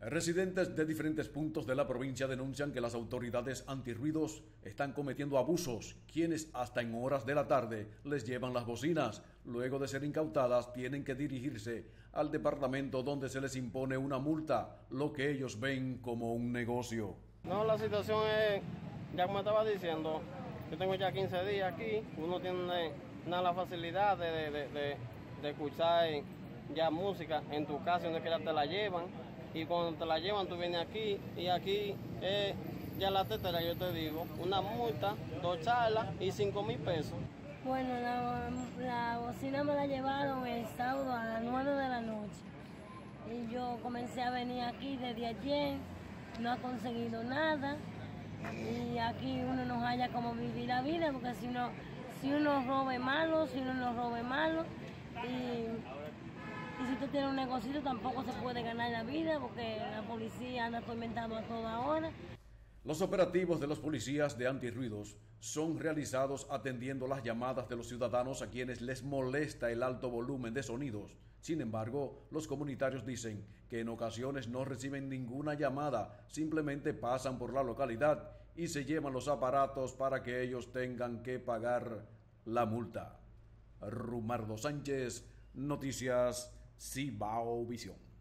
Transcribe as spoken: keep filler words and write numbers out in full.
Residentes de diferentes puntos de la provincia denuncian que las autoridades antirruidos están cometiendo abusos, quienes hasta en horas de la tarde les llevan las bocinas. Luego de ser incautadas, tienen que dirigirse al departamento donde se les impone una multa, lo que ellos ven como un negocio. No, la situación es, ya como estaba diciendo, yo tengo ya quince días aquí, uno tiene una la facilidad de, de, de, de, de escuchar ya música en tu casa, donde quiera te la llevan. Y cuando te la llevan, tú vienes aquí, y aquí eh, ya la tetera, yo te digo, una multa, dos charlas y cinco mil pesos. Bueno, la, la bocina me la llevaron el sábado a las nueve de la noche. Y yo comencé a venir aquí desde ayer, no he conseguido nada. Y aquí uno no halla cómo vivir la vida, porque si uno, si uno roba es malo, si uno no roba es malo. Y, Y si usted tiene un negocio tampoco se puede ganar la vida porque la policía anda atormentando a toda hora. Los operativos de los policías de antirruidos son realizados atendiendo las llamadas de los ciudadanos a quienes les molesta el alto volumen de sonidos. Sin embargo, los comunitarios dicen que en ocasiones no reciben ninguna llamada, simplemente pasan por la localidad y se llevan los aparatos para que ellos tengan que pagar la multa. Rumardo Sánchez, Noticias Cibao Visión.